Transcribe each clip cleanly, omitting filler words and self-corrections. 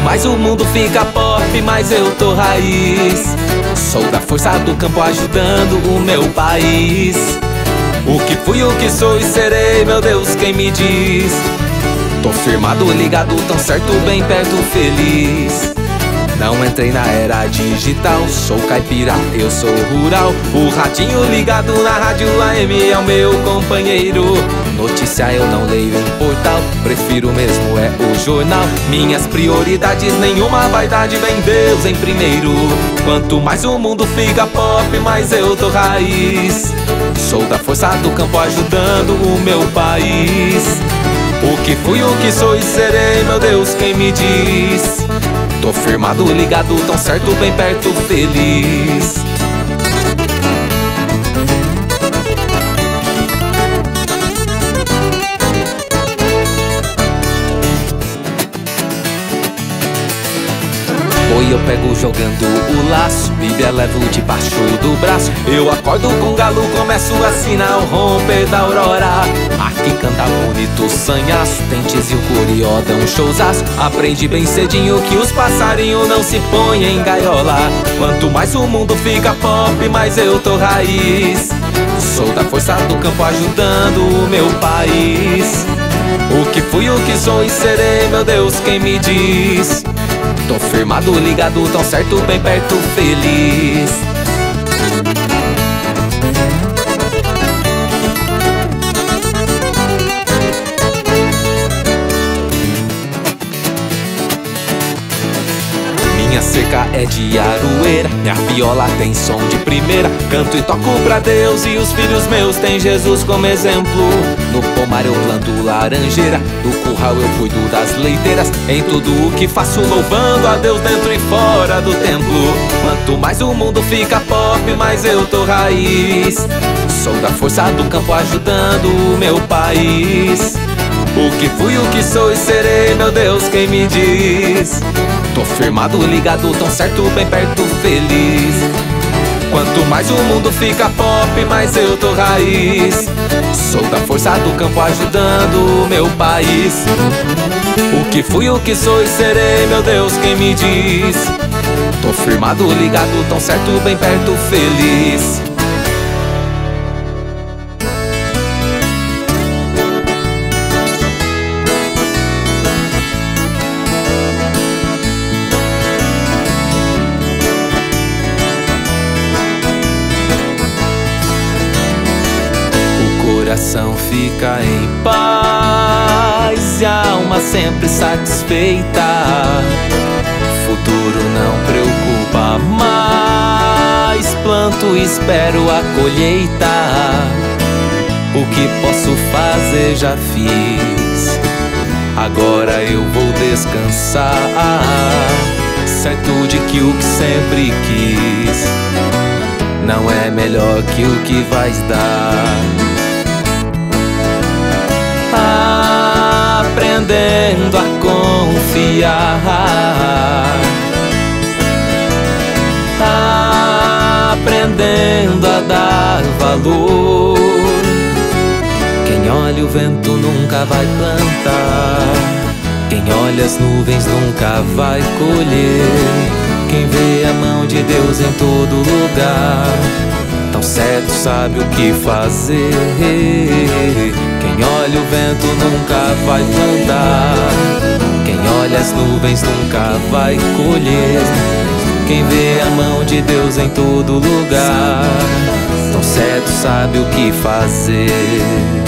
mais o mundo fica pop, mais eu tô raiz. Sou da força do campo ajudando o meu país. O que fui, o que sou e serei, meu Deus, quem me diz? Tô firmado, ligado, tão certo, bem perto, feliz. Não entrei na era digital, sou caipira, eu sou rural. O radinho ligado na rádio AM é o meu companheiro. Notícia eu não leio em portal, prefiro mesmo é o jornal. Minhas prioridades, nenhuma vaidade, vem Deus em primeiro. Quanto mais o mundo fica pop, mais eu tô raiz. Sou da força do campo ajudando o meu país. O que fui, o que sou e serei, meu Deus, quem me diz? Tô firmado, ligado, tão certo, bem perto, feliz. Oi, eu pego jogando o laço, Bíblia levo debaixo do braço. Eu acordo com galo, começo a assinar o romper da aurora. Aqui canta bonito sanhaço, Tentes e o Curió dão um showzaço. Aprendi bem cedinho que os passarinhos não se põem em gaiola. Quanto mais o mundo fica pop, mais eu tô raiz. Sou da força do campo ajudando o meu país. O que fui, o que sou e serei, meu Deus, quem me diz? Tô firmado, ligado, tão certo, bem perto, feliz. Minha cerca é de aroeira, minha viola tem som de primeira. Canto e toco pra Deus e os filhos meus têm Jesus como exemplo. No pomar eu planto laranjeira, do curral eu cuido das leiteiras. Em tudo o que faço louvando a Deus dentro e fora do templo. Quanto mais o mundo fica pop, mais eu tô raiz. Sou da força do campo ajudando o meu país. O que fui, o que sou e serei, meu Deus, quem me diz? Tô firmado, ligado, tão certo, bem perto, feliz. Quanto mais o mundo fica pop, mais eu tô raiz. Sou da força do campo ajudando o meu país. O que fui, o que sou e serei, meu Deus, quem me diz? Tô firmado, ligado, tão certo, bem perto, feliz. O coração fica em paz e a alma sempre satisfeita. Futuro não preocupa mais, planto e espero a colheita. O que posso fazer já fiz, agora eu vou descansar, certo de que o que sempre quis não é melhor que o que vais dar. Aprendendo a confiar, aprendendo a dar valor. Quem olha o vento nunca vai plantar, quem olha as nuvens nunca vai colher. Quem vê a mão de Deus em todo lugar, tão certo sabe o que fazer. Quem olha o vento nunca vai plantar, quem olha as nuvens nunca vai colher. Quem vê a mão de Deus em todo lugar, tão certo sabe o que fazer.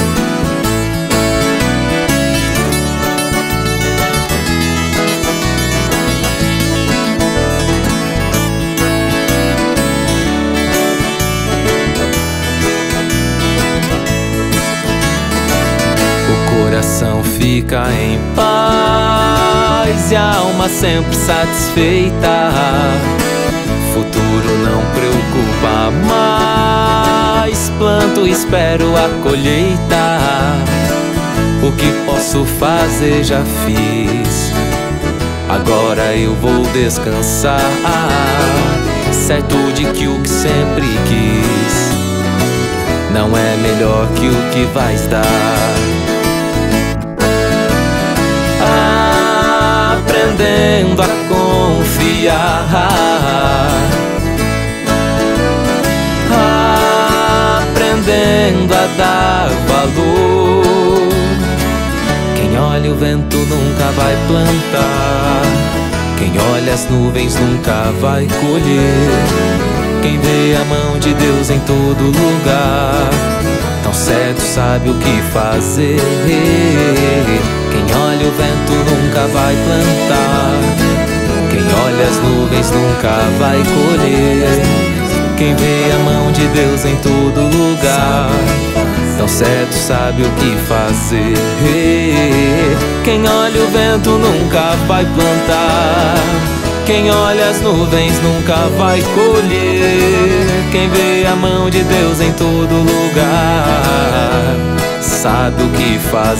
O coração fica em paz e a alma sempre satisfeita. Futuro não preocupa mais, planto e espero a colheita. O que posso fazer já fiz, agora eu vou descansar, certo de que o que sempre quis não é melhor que o que vais dar. aprendendo a confiar, aprendendo a dar valor. Quem olha o vento nunca vai plantar, quem olha as nuvens nunca vai colher. Quem vê a mão de Deus em todo lugar, tão certo sabe o que fazer. Quem olha o vento nunca vai plantar, quem olha as nuvens nunca vai colher. Quem vê a mão de Deus em todo lugar, tão certo sabe o que fazer. Quem olha o vento nunca vai plantar, quem olha as nuvens nunca vai colher. Quem vê a mão de Deus em todo lugar, sabe o que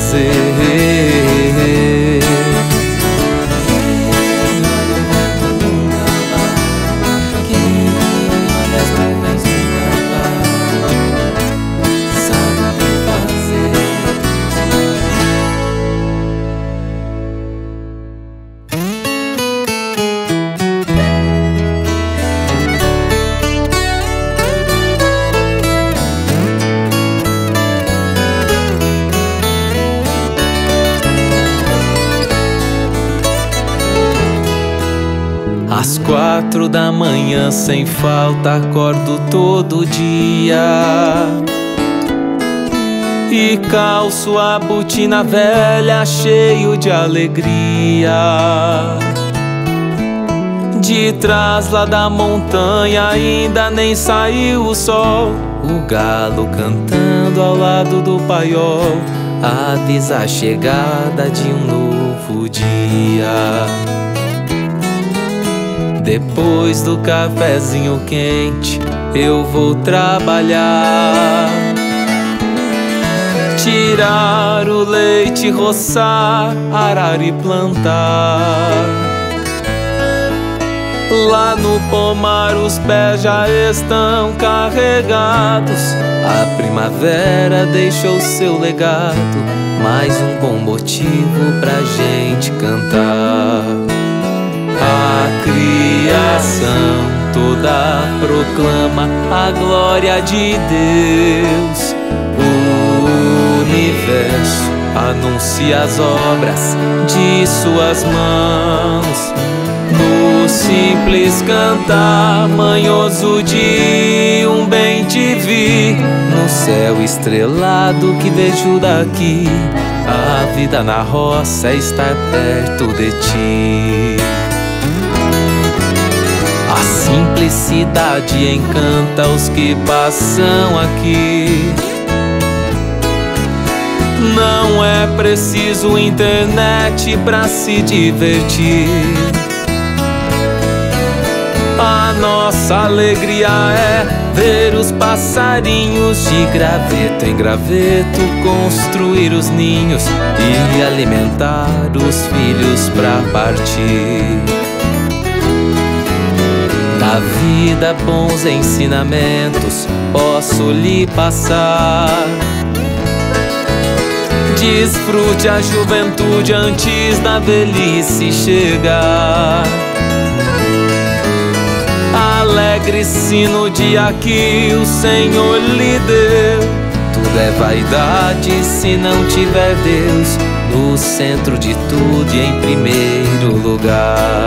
fazer. Às 4 da manhã sem falta acordo todo dia e calço a botina velha cheio de alegria. De trás lá da montanha ainda nem saiu o sol, o galo cantando ao lado do paiol avisa a chegada de um novo dia. Depois do cafezinho quente eu vou trabalhar, tirar o leite, roçar, arar e plantar. Lá no pomar os pés já estão carregados, a primavera deixou seu legado, mais um bom motivo pra gente cantar. A criação toda proclama a glória de Deus, o universo anuncia as obras de suas mãos. No simples cantar manhoso de um bem te vi, no céu estrelado que vejo daqui, a vida na roça é estar perto de ti. A simplicidade encanta os que passam aqui. Não é preciso internet pra se divertir. A nossa alegria é ver os passarinhos de graveto em graveto construir os ninhos e alimentar os filhos pra partir. Da vida bons ensinamentos posso lhe passar. Desfrute a juventude antes da velhice chegar. Alegre-se no dia que o Senhor lhe deu. Tudo é vaidade se não tiver Deus no centro de tudo e em primeiro lugar.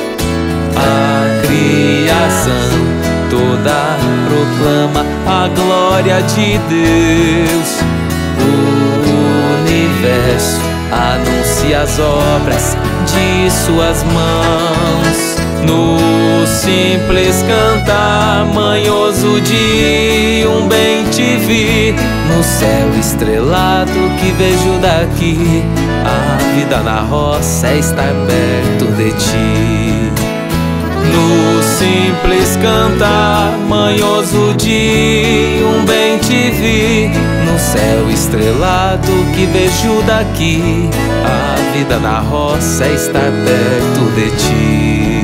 A criação toda proclama a glória de Deus, o universo anuncia as obras de suas mãos. No simples cantar manhoso de um bem te vi, no céu estrelado que vejo daqui, a vida na roça é estar perto de ti. No simples cantar manhoso de um bem te vi, no céu estrelado que vejo daqui, a vida na roça é estar perto de ti.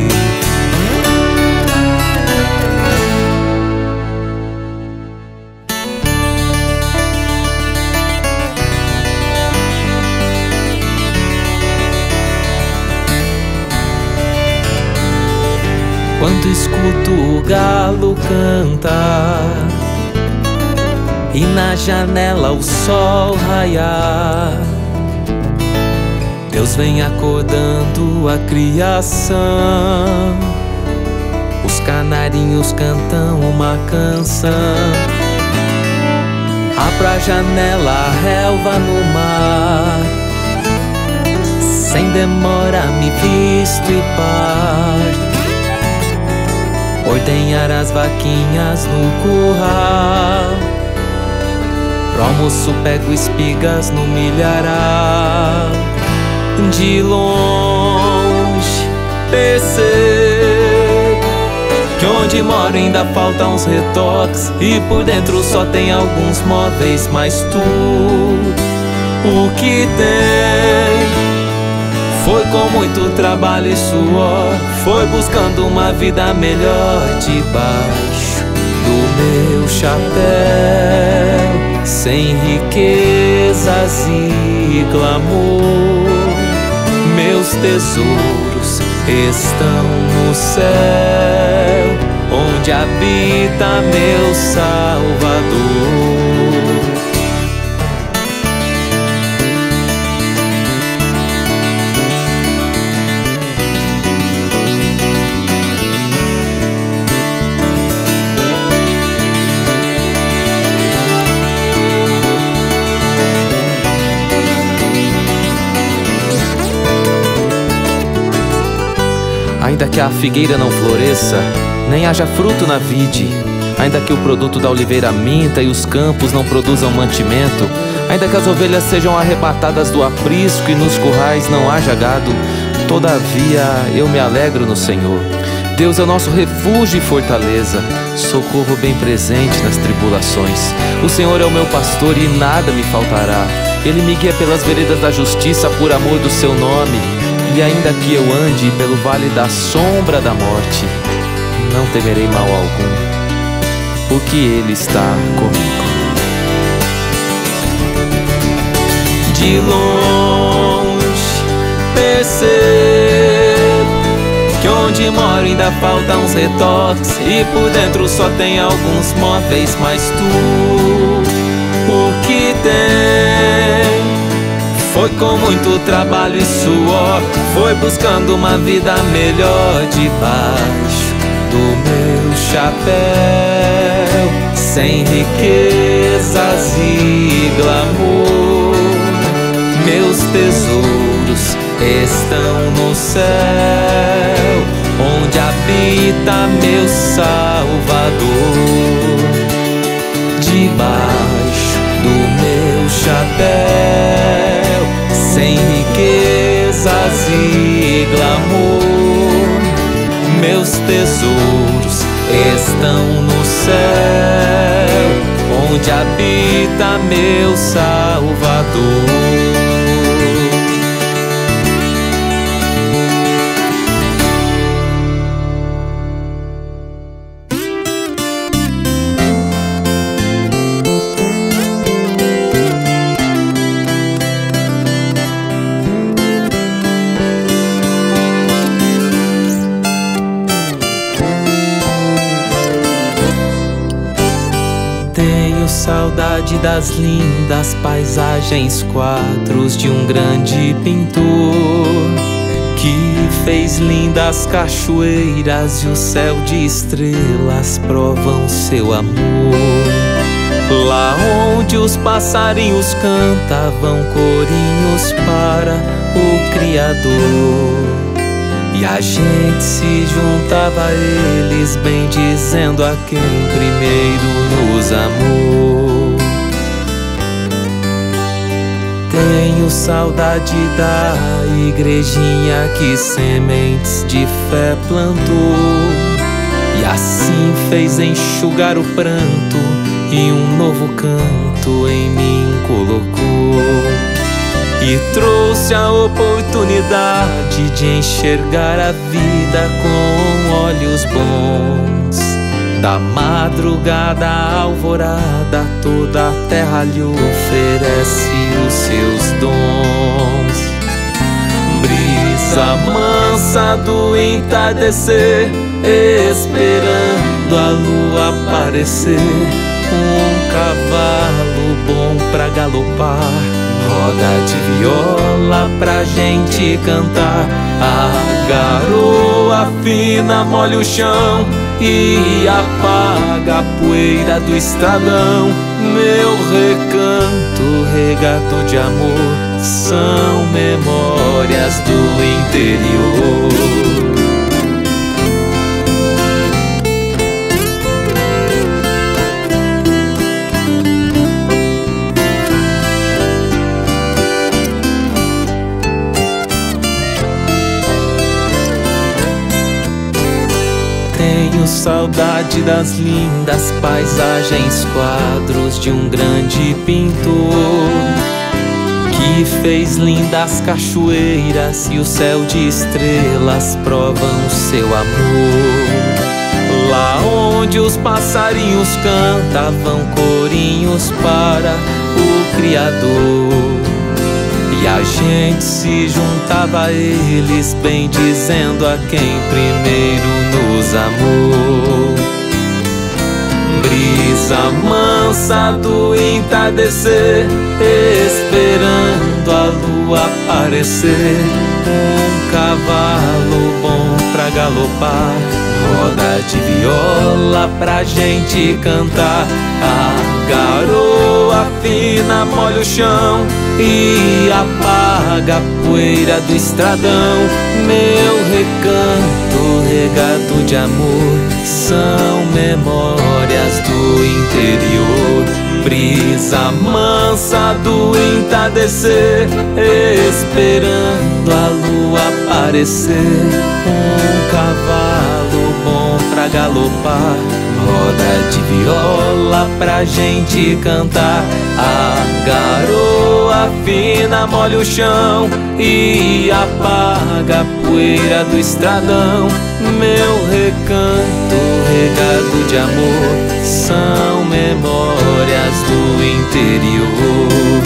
escuto o galo cantar e na janela o sol raiar. Deus vem acordando a criação, os canarinhos cantam uma canção. Abro a janela, a relva no mar, sem demora me visto e parto. Ordenhar as vaquinhas no curral, pro almoço pego espigas no milharal. De longe percebo que onde moro ainda faltam uns retoques, e por dentro só tem alguns móveis, mas tudo o que tem foi com muito trabalho e suor, foi buscando uma vida melhor debaixo do meu chapéu, sem riquezas e glamour. Meus tesouros estão no céu, onde habita meu Salvador. Ainda que a figueira não floresça, nem haja fruto na vide, ainda que o produto da oliveira minta e os campos não produzam mantimento, ainda que as ovelhas sejam arrebatadas do aprisco e nos currais não haja gado, todavia eu me alegro no Senhor. Deus é o nosso refúgio e fortaleza, socorro bem presente nas tribulações. O Senhor é o meu pastor e nada me faltará. Ele me guia pelas veredas da justiça por amor do seu nome. E ainda que eu ande pelo vale da sombra da morte, não temerei mal algum, porque Ele está comigo. De longe percebo que onde moro ainda faltam uns retoques, e por dentro só tem alguns móveis, mas tu o que tem foi com muito trabalho e suor, foi buscando uma vida melhor debaixo do meu chapéu, sem riquezas e glamour. Meus tesouros estão no céu, onde habita meu Salvador. Debaixo do meu chapéu, sem riquezas e glamour, meus tesouros estão no céu, onde habita meu Salvador. Saudade das lindas paisagens, quadros de um grande pintor que fez lindas cachoeiras e o céu de estrelas provam seu amor. Lá onde os passarinhos cantavam corinhos para o Criador, e a gente se juntava a eles, bendizendo a quem primeiro nos amou. Tenho saudade da igrejinha que sementes de fé plantou, e assim fez enxugar o pranto e um novo canto em mim colocou. E trouxe a oportunidade de enxergar a vida com olhos bons. Da madrugada à alvorada, toda a terra lhe oferece os seus dons. Brisa mansa do entardecer, esperando a lua aparecer. Um cavalo bom pra galopar, roda de viola pra gente cantar. A garoa fina molha o chão e apaga a poeira do estradão. Meu recanto regado de amor são memórias do interior. Tenho saudade das lindas paisagens, quadros de um grande pintor que fez lindas cachoeiras e o céu de estrelas provam seu amor. Lá onde os passarinhos cantavam corinhos para o Criador, e a gente se juntava a eles, bem dizendo a quem primeiro nos amou. Brisa mansa do entardecer, esperando a lua aparecer. Um cavalo bom pra galopar, roda de viola pra gente cantar. A garoa fina molha o chão e apaga a poeira do estradão. Meu recanto regado de amor são memórias do interior. Brisa mansa do entardecer, esperando a lua aparecer. Um cavalo bom pra galopar, roda de viola pra gente cantar. A garoa fina molha o chão e apaga a poeira do estradão. Meu recanto regado de amor são memórias do interior.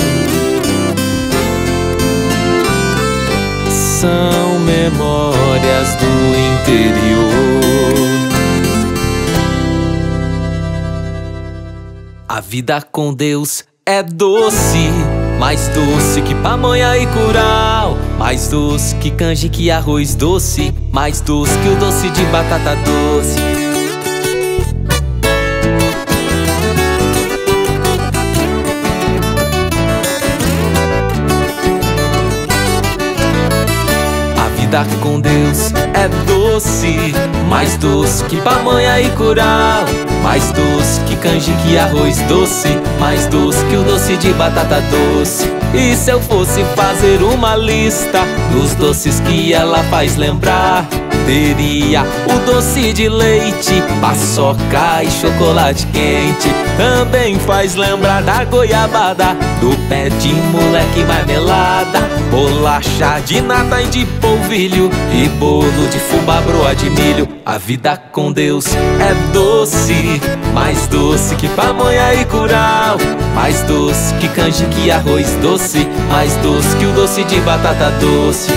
São memórias do interior. A vida com Deus é doce, mais doce que pamonha e curau, mais doce que canjica e arroz doce, mais doce que o doce de batata doce. A vida com Deus é doce, mais doce que pamonha e curau, mais doce que canjica e arroz doce, mais doce que o doce de batata doce. E se eu fosse fazer uma lista dos doces que ela faz lembrar, teria o doce de leite, paçoca e chocolate quente. Também faz lembrar da goiabada, do pé de moleque marmelada, bolacha de nata e de polvilho e bolo de fubá, broa de milho. A vida com Deus é doce, mais doce que pamonha e curau, mais doce que canjica e arroz doce, mais doce que o doce de batata doce.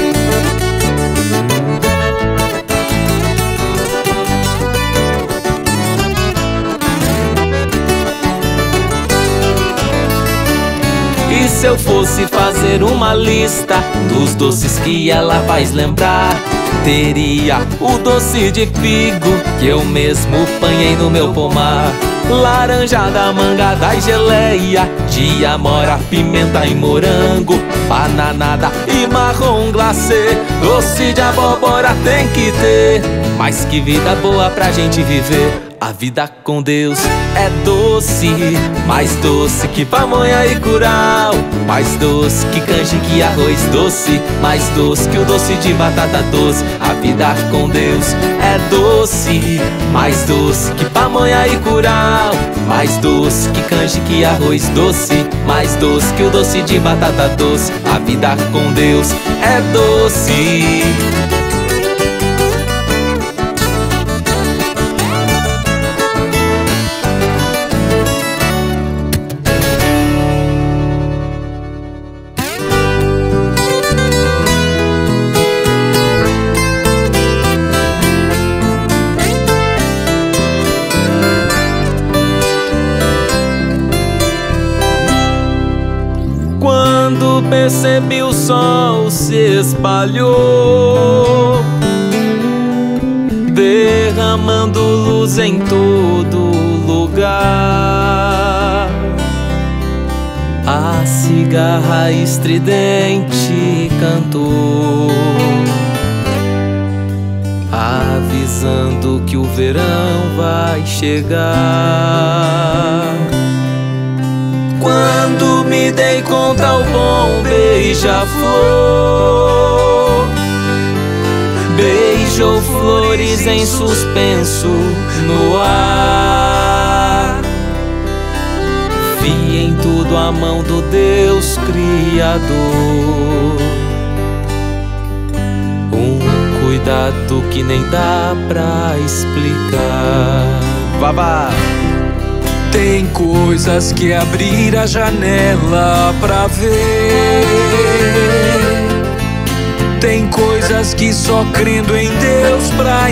E se eu fosse fazer uma lista dos doces que ela faz lembrar, teria o doce de figo que eu mesmo panhei no meu pomar, laranjada, mangada e geleia, de amora, pimenta e morango, bananada e marrom glacê. Doce de abóbora tem que ter, mas que vida boa pra gente viver. A vida com Deus é doce, mais doce que pamonha e curau, mais doce que canjica e arroz doce, mais doce que o doce de batata doce. A vida com Deus é doce, mais doce que pamonha e curau, mais doce que canjica e arroz doce, mais doce que o doce de batata doce. A vida com Deus é doce. percebi, o sol se espalhou, derramando luz em todo lugar. A cigarra estridente cantou, avisando que o verão vai chegar. Quando me dei conta, o bom beija-flor beijou flores em suspenso no ar. Vi em tudo a mão do Deus Criador, um cuidado que nem dá pra explicar. Babá! Tem coisas que abrir a janela pra ver, tem coisas que só crendo em Deus pra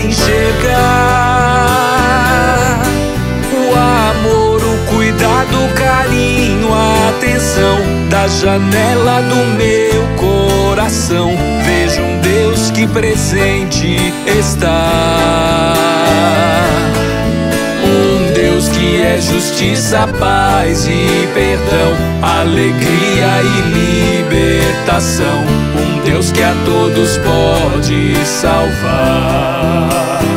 enxergar. O amor, o cuidado, o carinho, a atenção da janela do meu coração. Vejo um Deus que presente está, um Deus que é justiça, paz e perdão, alegria e libertação, um Deus que a todos pode salvar.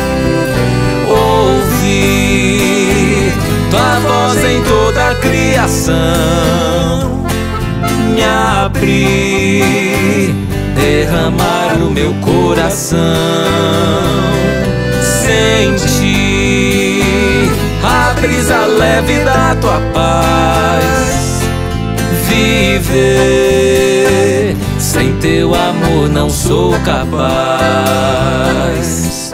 Ouvi tua voz em toda a criação, me abri, derramar o meu coração. Senti a brisa leve da tua paz. Viver sem teu amor não sou capaz.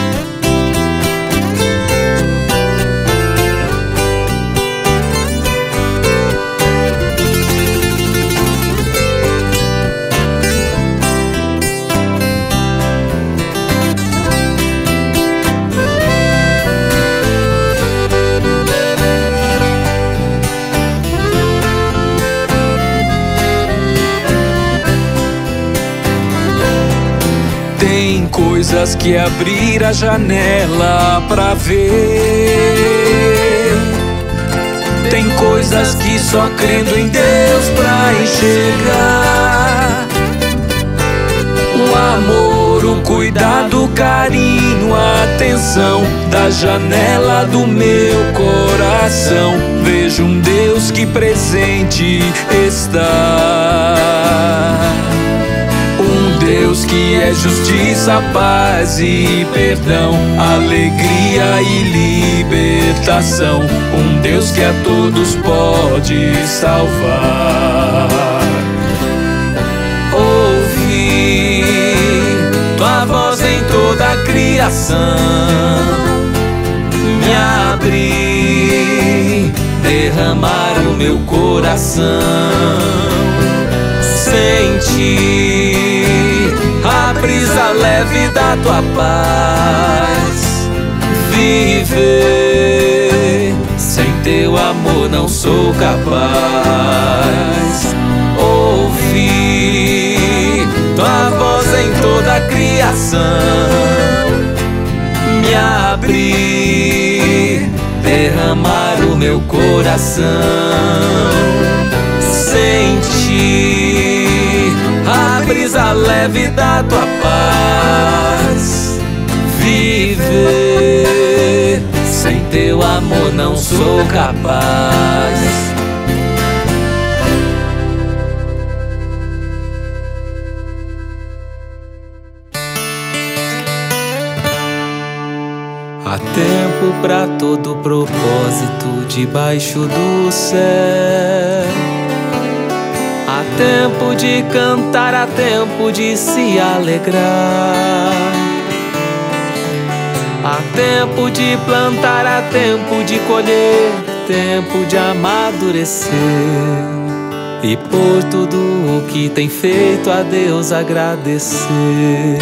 Coisas que abrir a janela pra ver, tem coisas que só crendo em Deus pra enxergar. O amor, o cuidado, o carinho, a atenção da janela do meu coração. Vejo um Deus que presente está, Deus que é justiça, paz e perdão, alegria e libertação, um Deus que a todos pode salvar. Ouvi tua voz em toda a criação, me abri, derramar o meu coração. Senti a brisa leve da tua paz. Viver sem teu amor não sou capaz. Ouvi tua voz em toda a criação, me abri, derramar o meu coração. Senti a brisa leve da tua paz. Viver sem teu amor não sou capaz. Há tempo pra todo propósito debaixo do céu. Há tempo de cantar, há tempo de se alegrar. Há tempo de plantar, há tempo de colher, tempo de amadurecer. E por tudo o que tem feito a Deus agradecer.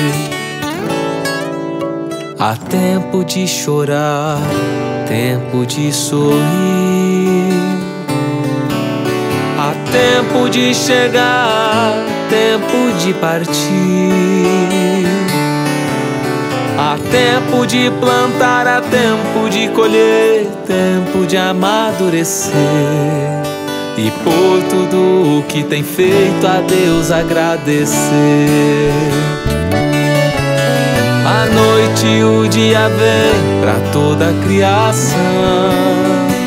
Há tempo de chorar, tempo de sorrir. Há tempo de chegar, tempo de partir. Há tempo de plantar, há tempo de colher, tempo de amadurecer e por tudo o que tem feito a Deus agradecer. A noite e o dia vem pra toda a criação,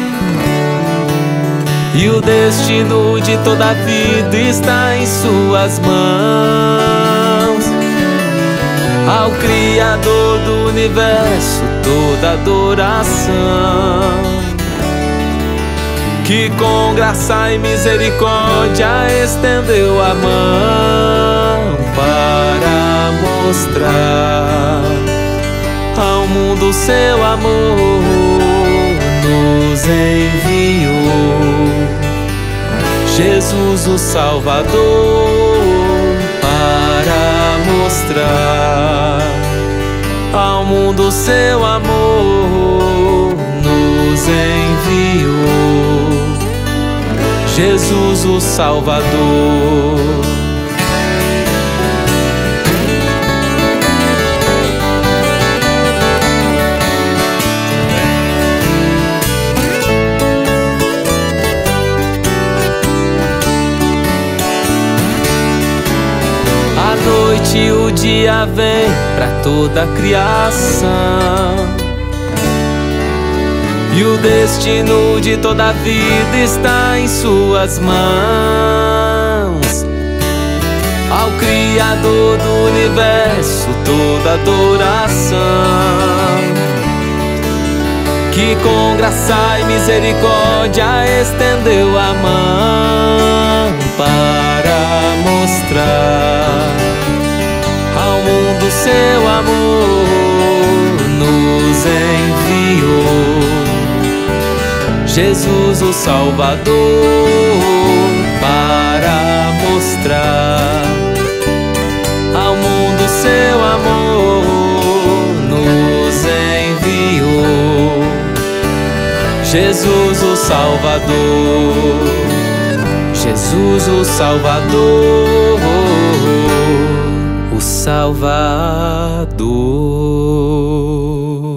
e o destino de toda a vida está em suas mãos. Ao Criador do universo toda adoração, que com graça e misericórdia estendeu a mão para mostrar ao mundo seu amor, nos enviou Jesus o Salvador para mostrar ao mundo seu amor, nos enviou Jesus o Salvador. E o dia vem pra toda a criação, e o destino de toda a vida está em suas mãos. Ao Criador do universo toda adoração, que com graça e misericórdia estendeu a mão para mostrar ao mundo seu amor, nos enviou Jesus o Salvador para mostrar ao mundo seu amor, nos enviou Jesus o Salvador, Jesus o Salvador, o Salvador.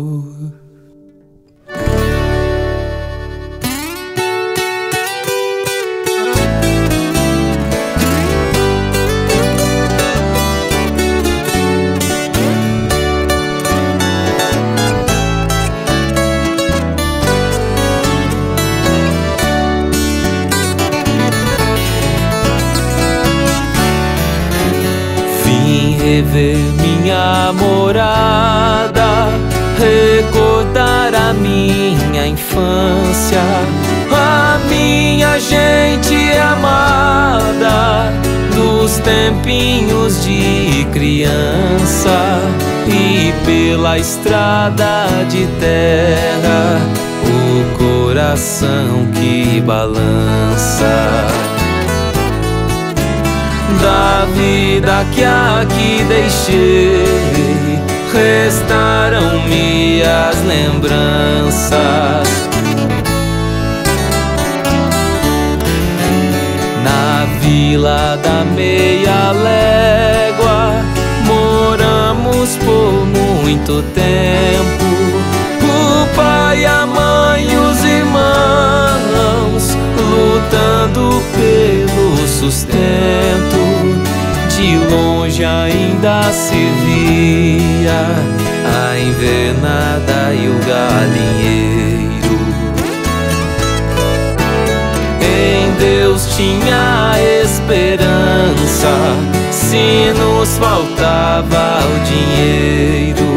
Rever minha morada, recordar a minha infância, a minha gente amada, dos tempinhos de criança, e pela estrada de terra, o coração que balança, da vida que aqui deixei, restaram-me as lembranças. Na vila da meia légua moramos por muito tempo, o pai, a mãe e os irmãos lutando pelo sustento. De longe ainda se via a invernada e o galinheiro. Em Deus tinha esperança, se nos faltava o dinheiro.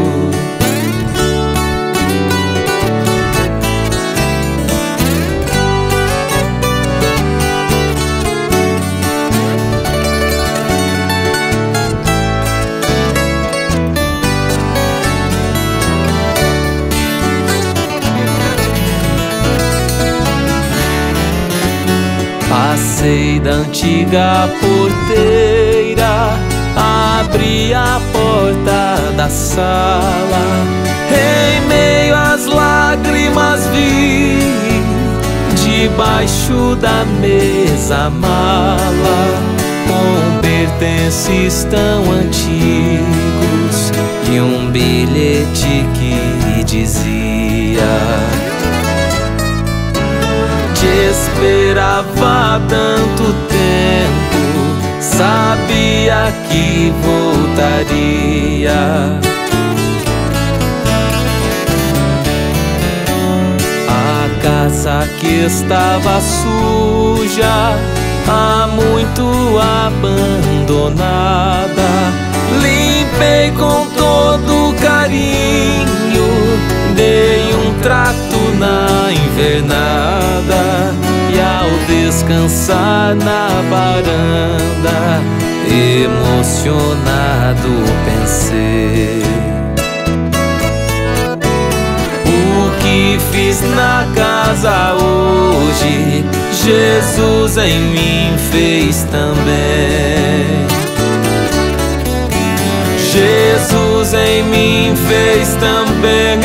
Passei da antiga porteira, abri a porta da sala, em meio às lágrimas vi, de debaixo da mesa mala, com pertences tão antigos e um bilhete que dizia: te esperava há tanto tempo, sabia que voltaria. A casa que estava suja, há muito abandonada, limpei com todo carinho, dei um trato na invernada, e ao descansar na varanda, emocionado pensei: o que fiz na casa hoje, Jesus em mim fez também. Jesus em mim fez também.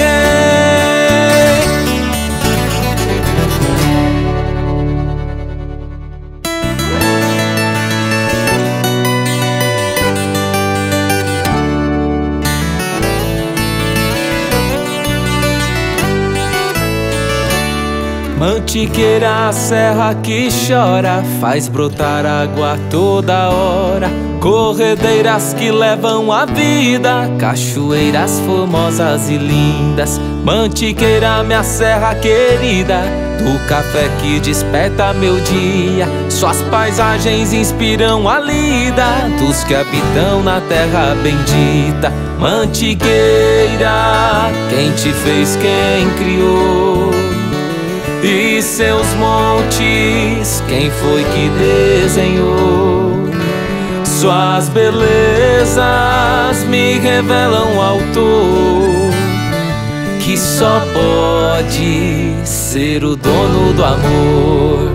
Mantiqueira, a serra que chora, faz brotar água toda hora. Corredeiras que levam a vida, cachoeiras formosas e lindas. Mantiqueira, minha serra querida, do café que desperta meu dia. Suas paisagens inspiram a lida dos que habitam na terra bendita. Mantiqueira, quem te fez, quem criou? E seus montes, quem foi que desenhou? Suas belezas me revelam o autor, que só pode ser o dono do amor.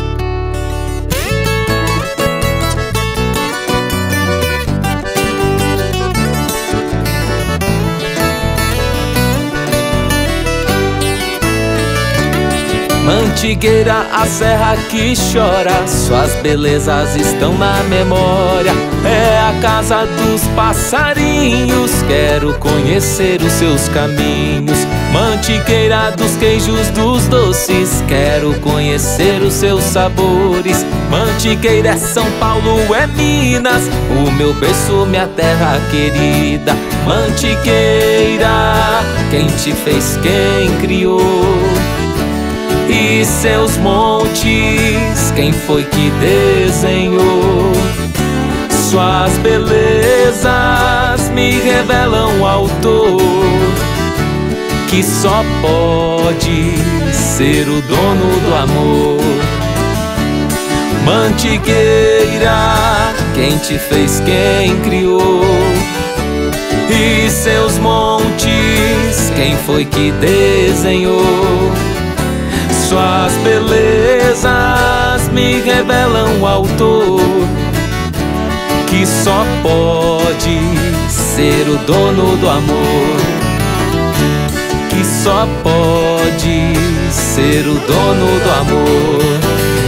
Mantiqueira, a serra que chora, suas belezas estão na memória. É a casa dos passarinhos, quero conhecer os seus caminhos. Mantiqueira dos queijos, dos doces, quero conhecer os seus sabores. Mantiqueira é São Paulo, é Minas, o meu berço, minha terra querida. Mantiqueira, quem te fez, quem criou? E seus montes, quem foi que desenhou? Suas belezas me revelam o autor, que só pode ser o dono do amor. Mantiqueira, quem te fez, quem criou? E seus montes, quem foi que desenhou? Suas belezas me revelam o autor, que só pode ser o dono do amor, que só pode ser o dono do amor.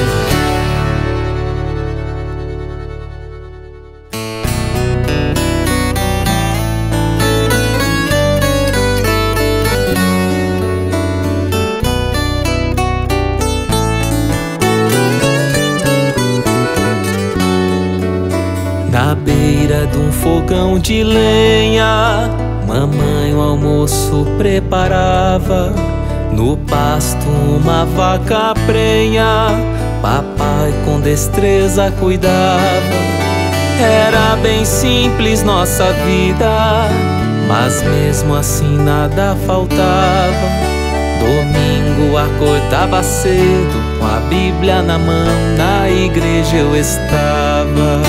Na beira de um fogão de lenha, mamãe o almoço preparava. No pasto uma vaca prenha, papai com destreza cuidava. Era bem simples nossa vida, mas mesmo assim nada faltava. Domingo acordava cedo, com a Bíblia na mão, na igreja eu estava.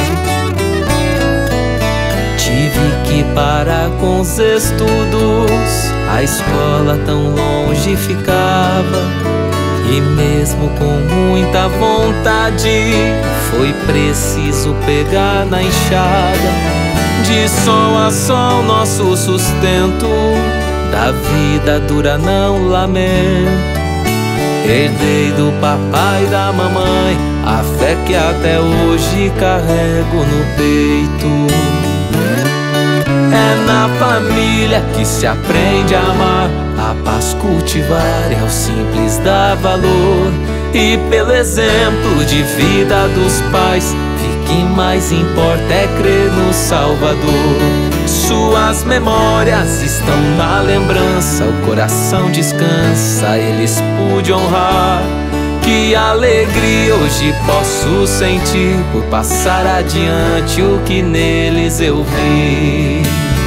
Tive que parar com os estudos, a escola tão longe ficava. E mesmo com muita vontade, foi preciso pegar na enxada. De sol a sol nosso sustento, da vida dura não lamento. Herdei do papai e da mamãe a fé que até hoje carrego no peito. É na família que se aprende a amar, a paz cultivar, é o simples dar valor. E pelo exemplo de vida dos pais, o que mais importa é crer no Salvador. Suas memórias estão na lembrança, o coração descansa, eles pude honrar. Que alegria hoje posso sentir por passar adiante o que neles eu vi.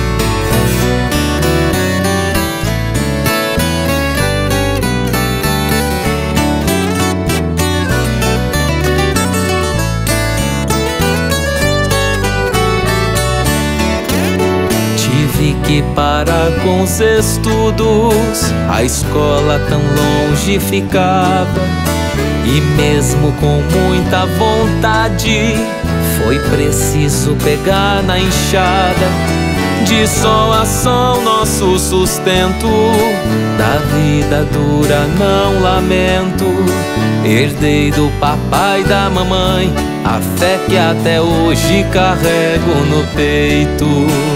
Tive que parar com os estudos, a escola tão longe ficava. E mesmo com muita vontade, foi preciso pegar na enxada. De sol a sol nosso sustento, da vida dura não lamento. Herdei do papai e da mamãe a fé que até hoje carrego no peito.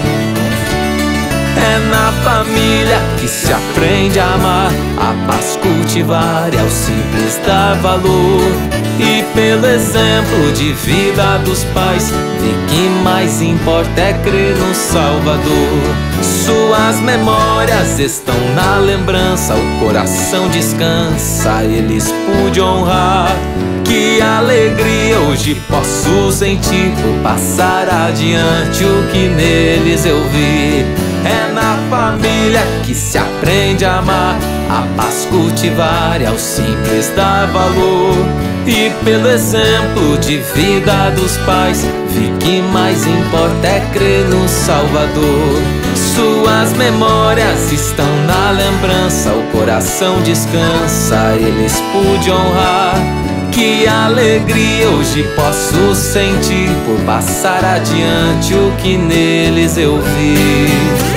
É na família que se aprende a amar, a paz cultivar, é o simples dar valor. E pelo exemplo de vida dos pais, vi que mais importa é crer no Salvador. Suas memórias estão na lembrança, o coração descansa, eles pude honrar. Que alegria hoje posso sentir por passar adiante o que neles eu vi. É na família que se aprende a amar, a paz cultivar, é o simples dar valor. E pelo exemplo de vida dos pais, vi que mais importa é crer no Salvador. Suas memórias estão na lembrança, o coração descansa, eles pude honrar. Que alegria hoje posso sentir por passar adiante o que neles eu vi.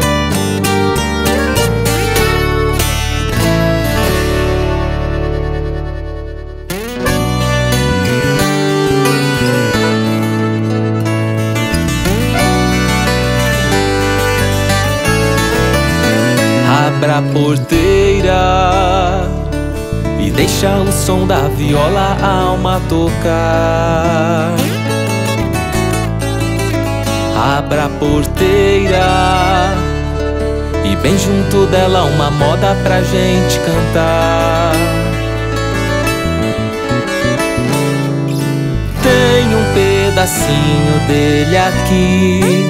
Abra a porteira e deixa o som da viola a alma tocar. Abra a porteira e bem junto dela uma moda pra gente cantar. Tem um pedacinho dele aqui,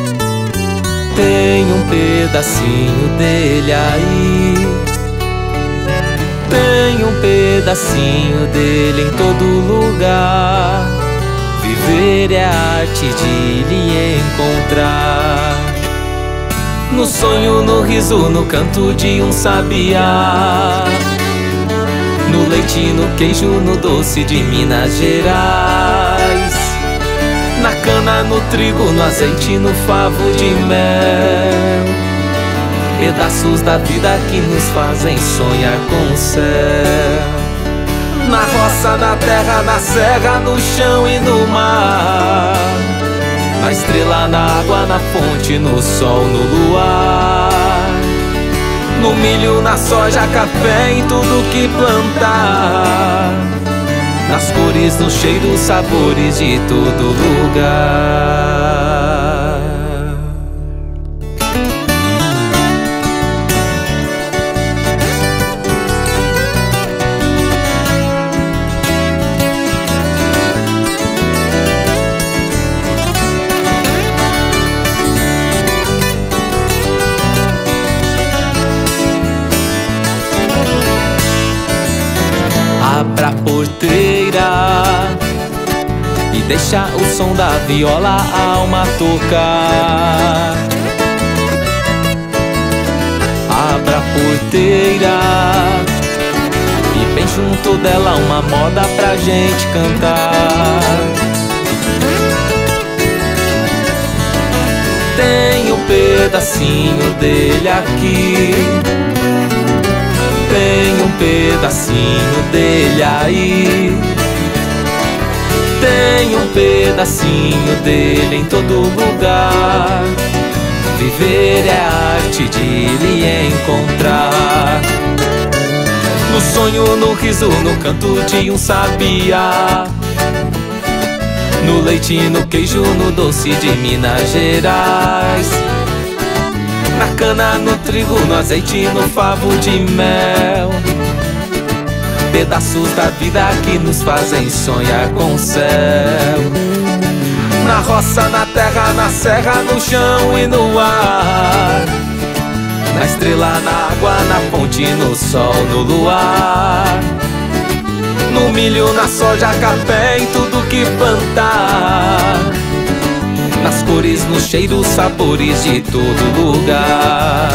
tem um pedacinho dele aí, tem um pedacinho dele em todo lugar. Viver é a arte de lhe encontrar. No sonho, no riso, no canto de um sabiá, no leite, no queijo, no doce de Minas Gerais, na cana, no trigo, no azeite, no favo de mel. Pedaços da vida que nos fazem sonhar com o céu. Na roça, na terra, na serra, no chão e no mar, na estrela, na água, na fonte, no sol, no luar, no milho, na soja, café, em tudo que plantar, nas cores, nos cheiros, sabores de todo lugar. Abra a porteira e deixa o som da viola a alma tocar. Abra a porteira e bem junto dela uma moda pra gente cantar. Tem um pedacinho dele aqui, tem um pedacinho pedacinho dele aí. Tem um pedacinho dele em todo lugar. Viver é a arte de lhe encontrar. No sonho, no riso, no canto de um sabiá, no leite, no queijo, no doce de Minas Gerais, na cana, no trigo, no azeite, no favo de mel. Pedaços da vida que nos fazem sonhar com o céu. Na roça, na terra, na serra, no chão e no ar, na estrela, na água, na fonte, no sol, no luar, no milho, na soja, café, em tudo que plantar, nas cores, nos cheiros, sabores de todo lugar.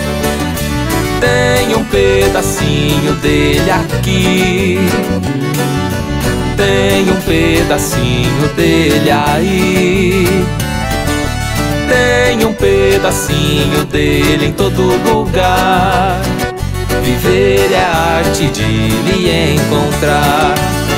Tem um pedacinho dele aqui, tem um pedacinho dele aí. Tem um pedacinho dele em todo lugar. Viver é a arte de lhe encontrar.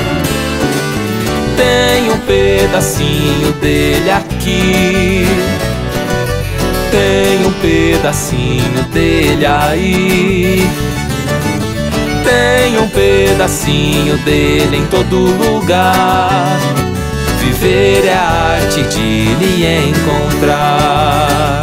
Tem um pedacinho dele aqui, tem um pedacinho dele aí. Tem um pedacinho dele em todo lugar. Viver é a arte de lhe encontrar.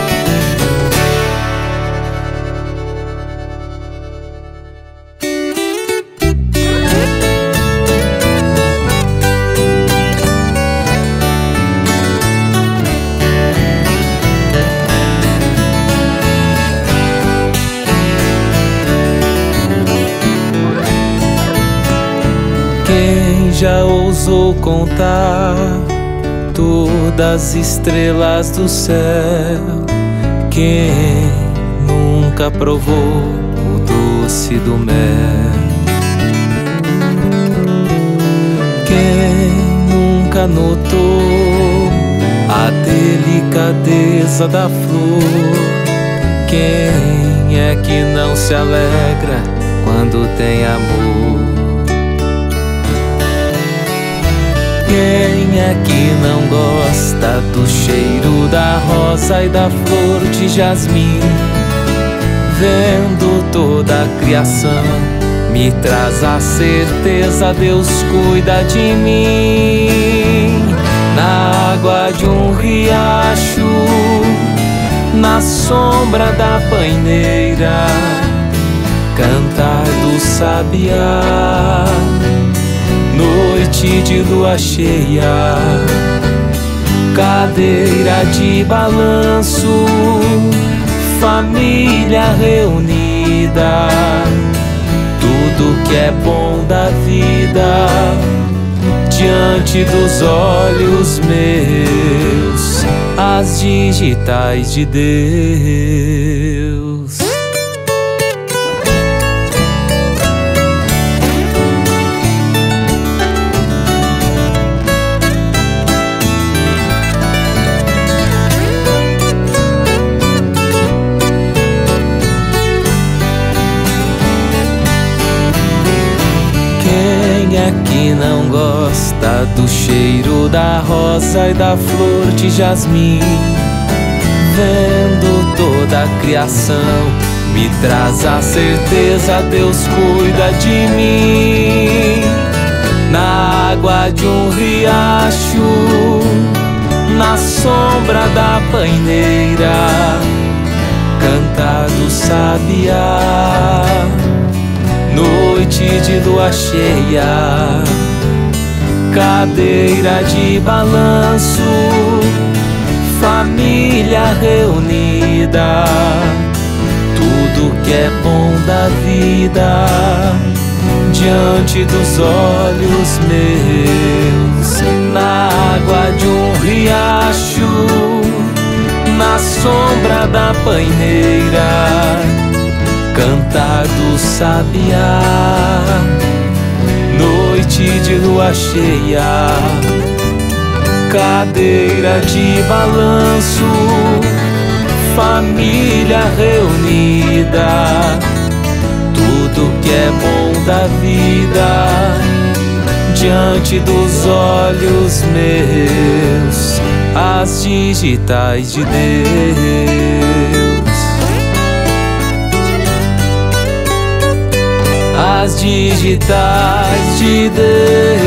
Quem já ousou contar todas as estrelas do céu? Quem nunca provou o doce do mel? Quem nunca notou a delicadeza da flor? Quem é que não se alegra quando tem amor? Quem é que não gosta do cheiro da rosa e da flor de jasmim? Vendo toda a criação, me traz a certeza, Deus cuida de mim. Na água de um riacho, na sombra da paineira, cantar do sabiá. Noite de lua cheia, cadeira de balanço, família reunida, tudo que é bom da vida diante dos olhos meus, as digitais de Deus. Quem é que não gosta do cheiro da rosa e da flor de jasmim? Vendo toda a criação, me traz a certeza, Deus cuida de mim. Na água de um riacho, na sombra da paineira, cantar do sabiá. Noite de lua cheia, cadeira de balanço, família reunida, tudo que é bom da vida diante dos olhos meus. Na água de um riacho, na sombra da paineira, cantar do sabiá. Noite de lua cheia, cadeira de balanço, família reunida, tudo que é bom da vida, diante dos olhos meus, as digitais de Deus. As digitais de Deus.